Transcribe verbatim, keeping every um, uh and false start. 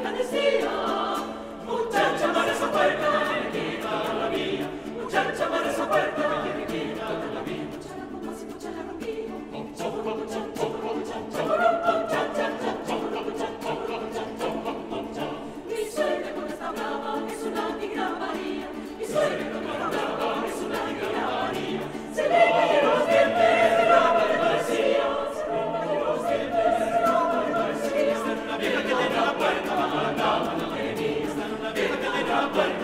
Virgen decía, muchacha, abre esa puerta, que me quita la vía. Muchacha, abre esa puerta, que me quita la vía. Mucha la pompa, si mucha la roquilla. Mi suegra cuando está brava es una tigra María. Mi suegra cuando está brava es una tigra María. Se le cayeron los dientes, se brava de parecía. Se le cayeron los dientes, se brava de parecía. Está en una vieja que tiene la puerta baja la cama, la alegría. Está en una vieja que tiene la puerta.